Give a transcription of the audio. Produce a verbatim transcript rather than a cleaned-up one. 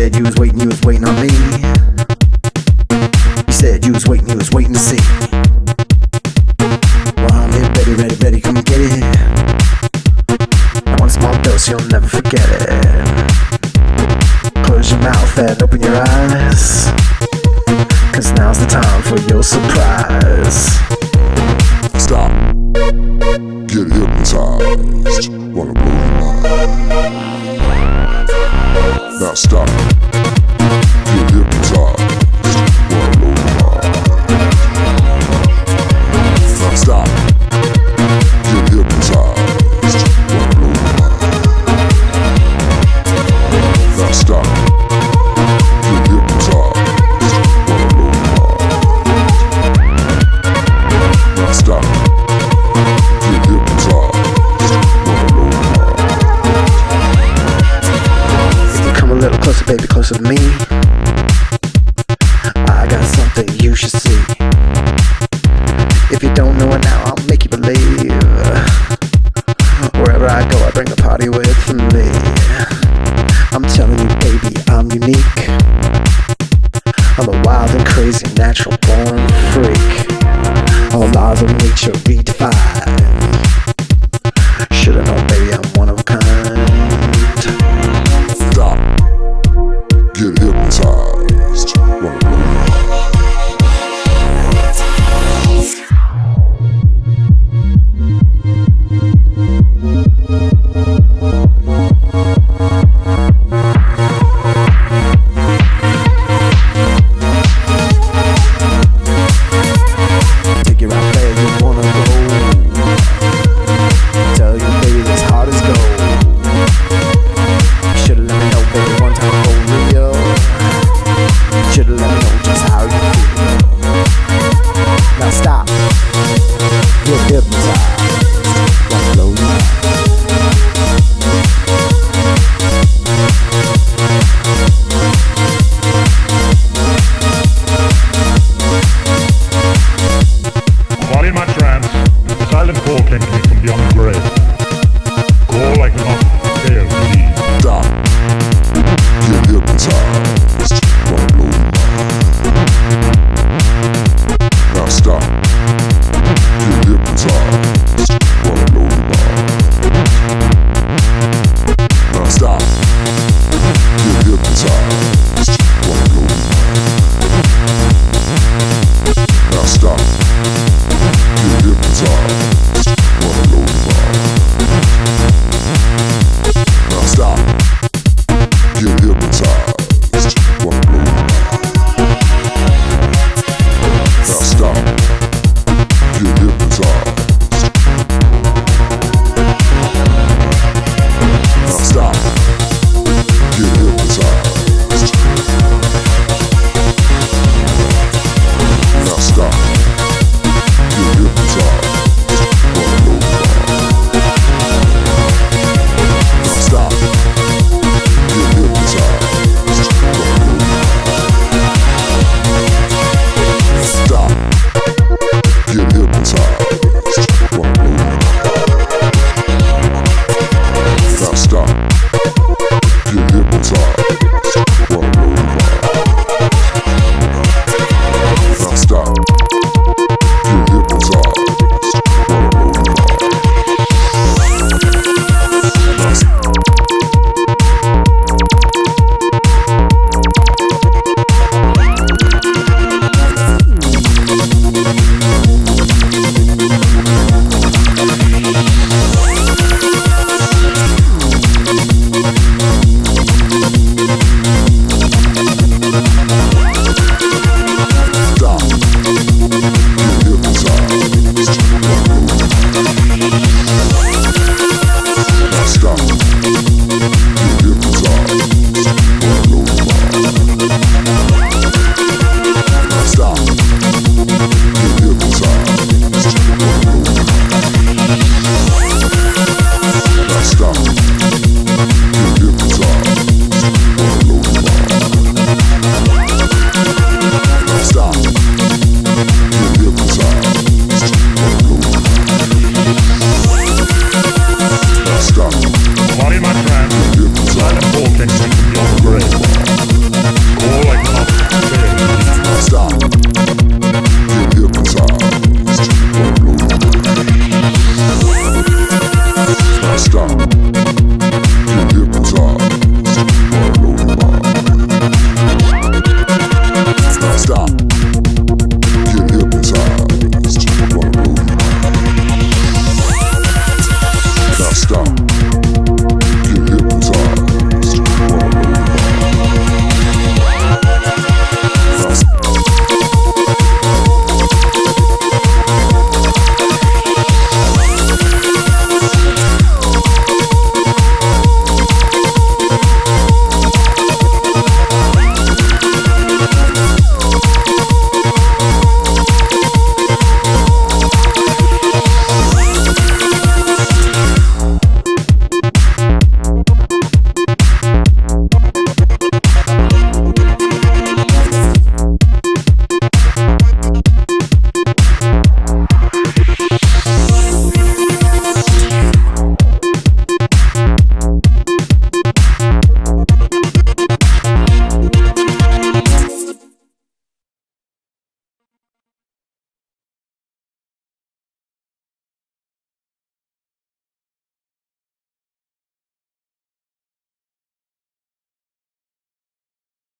said you was waiting, you was waiting on me. You said you was waiting, you was waiting to see. Well, I'm here, baby, ready, ready, come get it. I want a small dose, you'll never forget it. Close your mouth and open your eyes, 'cause now's the time for your surprise. Stop. Get hypnotized. Wanna blow your mind. Now stop. Get hypnotized. Wanna blow your mind. Now stop. Get hypnotized. Wanna blow your mind. Now stop. Get hypnotized. Wanna blow your mind. Now stop. Get hypnotized. Wanna blow your mind. If you come a little closer, baby, closer to me, I got something you should see. If you don't know it now, I'll make you believe. Wherever I go, I bring the party with me. I'm telling you, baby, I'm unique. I'm a wild and crazy natural born freak. All laws of nature read